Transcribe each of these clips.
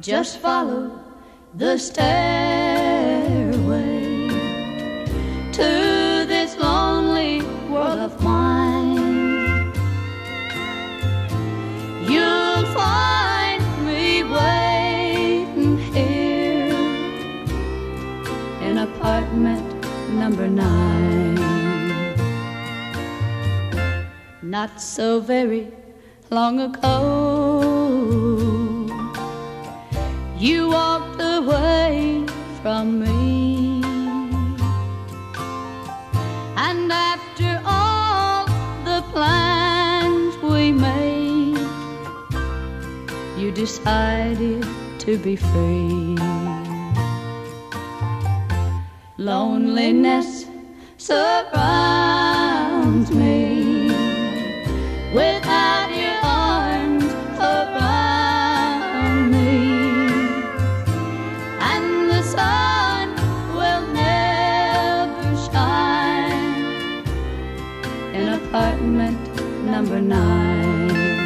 Just follow the stairway to this lonely world of mine. You'll find me waiting here in apartment number 9. Not so very long ago, you walked away from me, and after all the plans we made, you decided to be free. Loneliness surrounds me without your arms around me, and the sun will never shine in apartment number 9.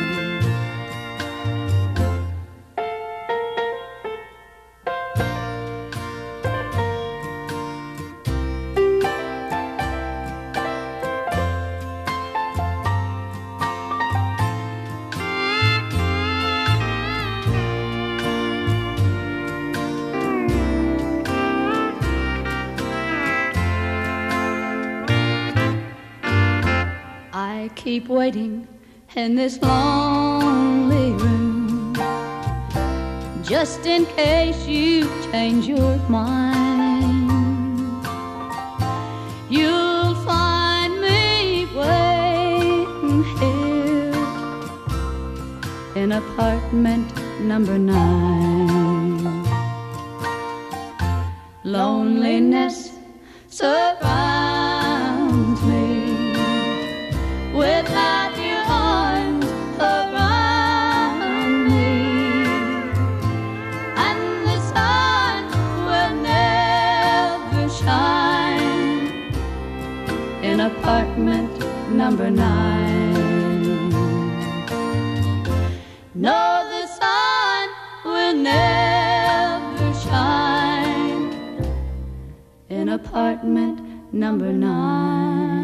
I keep waiting in this lonely room, just in case you change your mind. You'll find me waiting here in apartment number 9. Loneliness surrounds me without your arms around me, and the sun will never shine in apartment number 9. No, the sun will never shine in apartment number 9.